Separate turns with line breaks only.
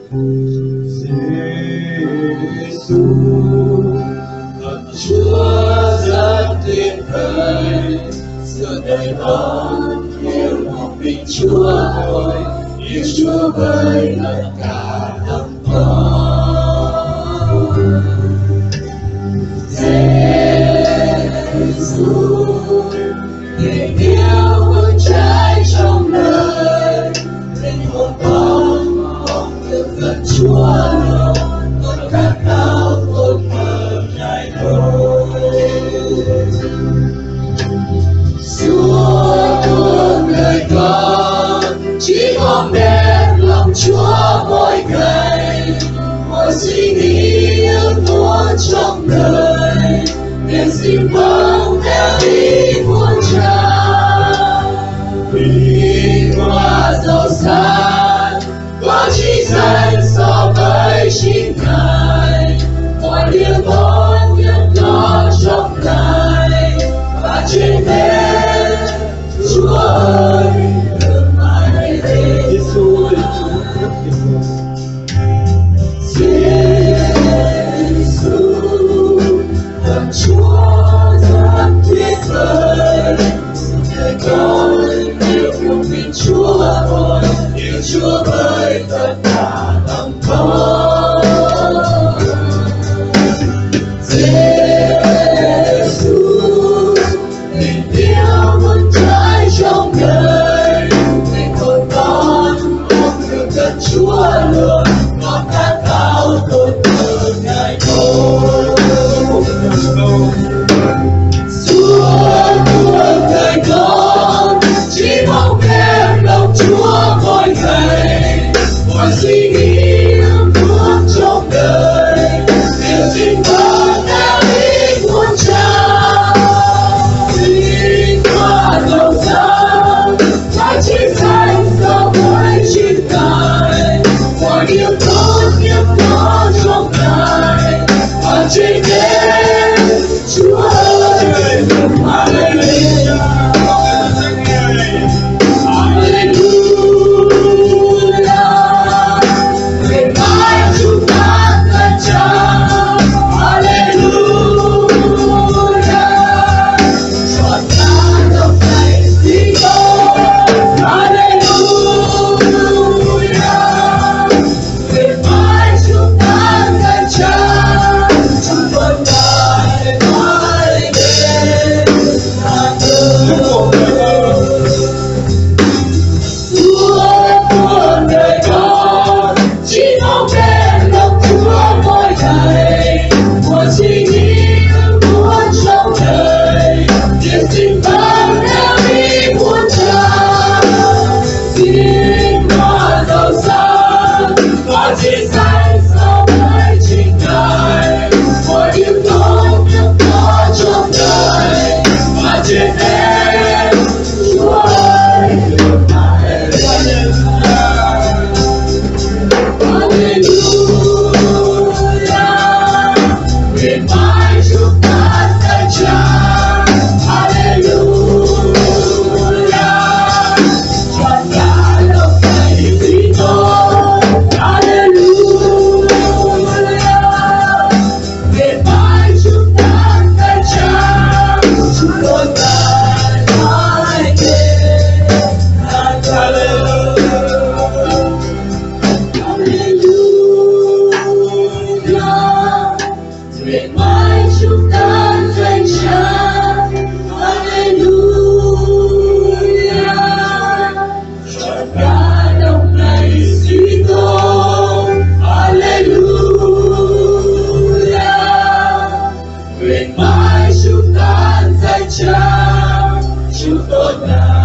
Giêsu, Thần Chúa rất tuyệt vời, giữa đời con yêu một mình Chúa thôi, yêu Chúa với tất cả tâm con. Giêsu, tình yêu vững cháy trong đời, linh hồn con mong được gần Chúa luôn, con khát khao tốt hơn Ngài thôi. Suốt cuộc đời con chỉ mong đẹp lòng Chúa mỗi ngày, mỗi suy nghĩ yêu muốn trong đời, niềm xin vâng theo ý muốn Cha. Đi qua giàu sang có chi danh so với chính Ngài, mọi điều con nhất có trong Ngài, và trên hết Chúa ơi đừng mãi đến. Giêsu ơi, Chúa rất tuyệt vời. Giêsu, Thần Chúa rất tuyệt vời, đời con yêu một mình Chúa thôi, yêu Chúa với tất cả tâm con. Giêsu, tình yêu vững cháy trong đời, linh hồn con mong được gần Chúa luôn, con khát khao tốt hơn Ngài thôi. Suốt cuộc đời con chỉ mong em lòng Chúa mỗi ngày, mỗi suy nghĩ yêu muốn trong đời, điều xin vâng theo ý muốn Cha. Đi qua giàu sang trái chi danh so với chính Ngài, mọi điều tốt nhất có trong Ngài, và trên hết Chúa ơi đừng Hallelujah, Hallelujah, ngày mai chúng ta gần Cha. Hallelujah, trọn cả lòng này tin tôi. Hallelujah, ngày mai chúng ta gần Cha, chúng con mãi mãi đến hàng đời. Suốt cuộc đời con chỉ mong đến lòng Chúa mỗi ngày, mỗi suy nghĩ yêu muốn trong đời, điều xin vâng theo ý muốn Cha. Xin qua giàu sang có chi danh so với chính Ngài, mọi điều tốt nhất có trong đời, và trên hết Chúa ơi đừng mãi đến. Hallelujah, ngày mai chúng ta gần Cha. Hallelujah, trọn cả lòng này vì tôi. Hallelujah, ngày mai chúng ta gần Cha, chúng tôi mãi mãi đến. Hallelujah, ngày mai chúng ta gần Cha. Hallelujah, trọn cả lòng này suy tôn. Hallelujah, ngày mai chúng ta gần Cha, chúng tôi